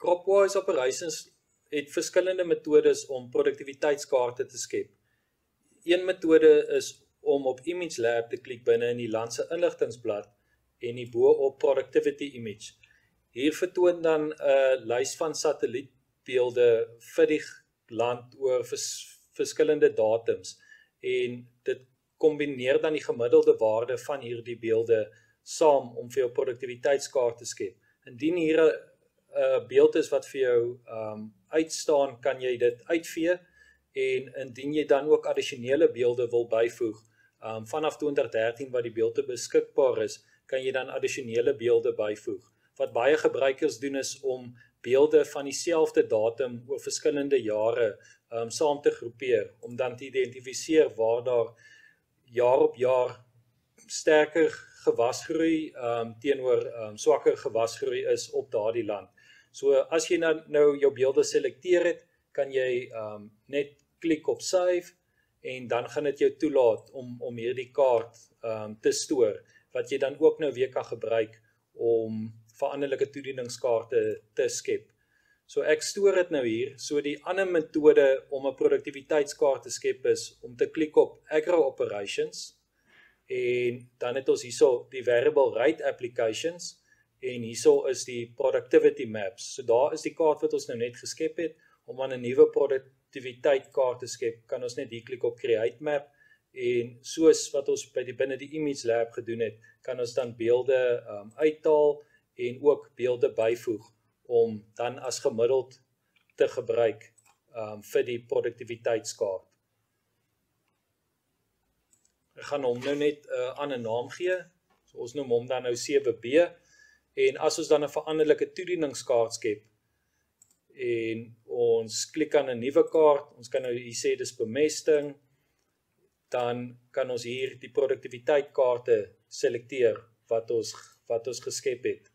Cropwise Operations het verskillende metodes om produktiwiteitskaarte te skep. Een metode is om op Image Lab te klik binne in die land se inligtingsblad en hierbo op Productivity Image. Hier vertoon dan 'n lys van satellietbeelde vir die land oor verskillende datums en dit kombineer dan die gemiddelde waarde van hierdie beelde saam om vir jou produktiwiteitskaart te skep. Indien hier 'n beeld is wat vir jou uitstaan, kan jy dit uitvee en indien jy dan ook addisionele beelde wil byvoeg, vanaf 2013 wat die beelde beskikbaar is, kan jy dan addisionele beelde byvoeg. Wat baie gebruikers doen is om beelde van dieselfde datum oor verskillende jare saam te groepeer, om dan te identifiseer waar daar jaar op jaar sterker gewasgroei teenoor swakker gewasgroei is op daardie land. So as jy nou jou beelde selekteer het, kan jy net klik op save en dan gaan dit jou toelaat om hierdie kaart te stoor, wat jy dan ook nou weer kan gebruik om veranderlike toedieningskaarte te skep. So ek stoor dit nou hier. So die ander metode om 'n produktiwiteitskaart te skep is om te klik op Agro Operations en dan het ons hierso die Variable Rate Applications en hierso is die Productivity Maps. So daar is die kaart wat ons nou net geskep het. Om aan 'n nuwe produktiwiteitkaart te skep, kan ons net hier klik op Create Map en soos wat ons binne die Image Lab gedoen het, kan ons dan beelde uithaal en ook beelde byvoeg om dan as gemiddeld te gebruik vir die produktiwiteitskaart. Ek gaan hom nou net 'n ander naam gee. So ons noem hom dan nou 7B en as ons dan 'n veranderlike toedieningskaart skep en ons klik aan 'n nuwe kaart, ons kan nou hier sê dis bemesting, dan kan ons hier die produktiwiteitkaarte selekteer wat ons geskep het.